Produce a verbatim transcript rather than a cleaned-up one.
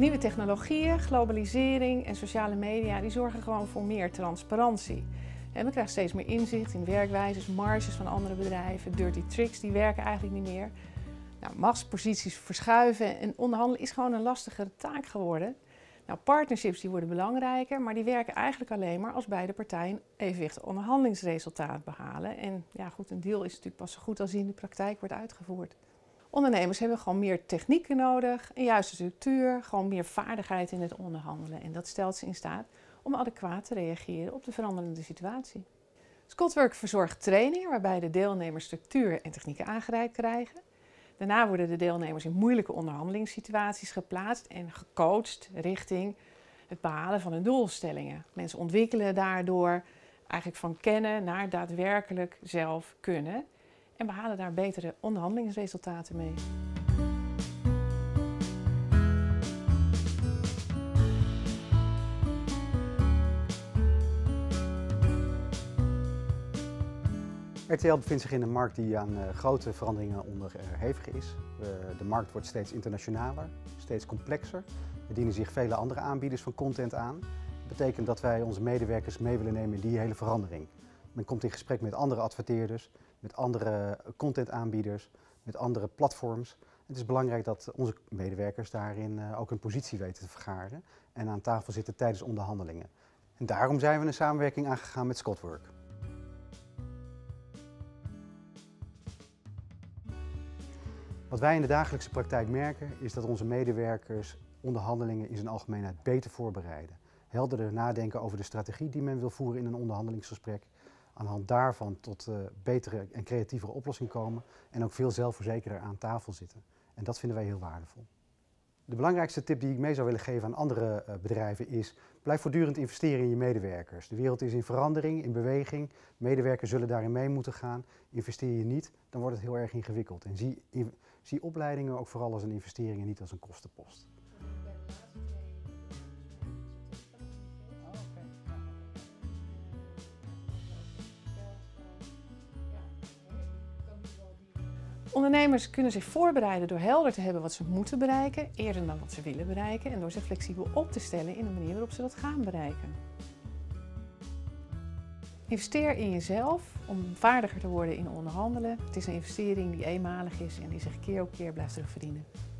Nieuwe technologieën, globalisering en sociale media die zorgen gewoon voor meer transparantie. En we krijgen steeds meer inzicht in werkwijzes, marges van andere bedrijven, dirty tricks die werken eigenlijk niet meer. Nou, machtsposities verschuiven en onderhandelen is gewoon een lastigere taak geworden. Nou, partnerships die worden belangrijker, maar die werken eigenlijk alleen maar als beide partijen een evenwichtig onderhandelingsresultaat behalen. En ja, goed, een deal is natuurlijk pas zo goed als die in de praktijk wordt uitgevoerd. Ondernemers hebben gewoon meer technieken nodig, een juiste structuur, gewoon meer vaardigheid in het onderhandelen. En dat stelt ze in staat om adequaat te reageren op de veranderende situatie. Scotwork verzorgt trainingen waarbij de deelnemers structuur en technieken aangereikt krijgen. Daarna worden de deelnemers in moeilijke onderhandelingssituaties geplaatst en gecoacht richting het behalen van hun doelstellingen. Mensen ontwikkelen daardoor eigenlijk van kennen naar daadwerkelijk zelf kunnen en behalen daar betere onderhandelingsresultaten mee. R T L bevindt zich in een markt die aan uh, grote veranderingen onderhevig is. Uh, de markt wordt steeds internationaler, steeds complexer. Er dienen zich vele andere aanbieders van content aan. Dat betekent dat wij onze medewerkers mee willen nemen in die hele verandering. Men komt in gesprek met andere adverteerders, met andere contentaanbieders, met andere platforms. Het is belangrijk dat onze medewerkers daarin uh, ook een positie weten te vergaren en aan tafel zitten tijdens onderhandelingen. En daarom zijn we een samenwerking aangegaan met Scotwork. Wat wij in de dagelijkse praktijk merken is dat onze medewerkers onderhandelingen in zijn algemeenheid beter voorbereiden. Helderder nadenken over de strategie die men wil voeren in een onderhandelingsgesprek. Aan de hand daarvan tot uh, betere en creatievere oplossingen komen en ook veel zelfverzekerder aan tafel zitten. En dat vinden wij heel waardevol. De belangrijkste tip die ik mee zou willen geven aan andere uh, bedrijven is: blijf voortdurend investeren in je medewerkers. De wereld is in verandering, in beweging. Medewerkers zullen daarin mee moeten gaan. Investeer je niet, dan wordt het heel erg ingewikkeld. En zie, in, zie opleidingen ook vooral als een investering en niet als een kostenpost. Ondernemers kunnen zich voorbereiden door helder te hebben wat ze moeten bereiken, eerder dan wat ze willen bereiken en door zich flexibel op te stellen in de manier waarop ze dat gaan bereiken. Investeer in jezelf om vaardiger te worden in onderhandelen. Het is een investering die eenmalig is en die zich keer op keer blijft terugverdienen.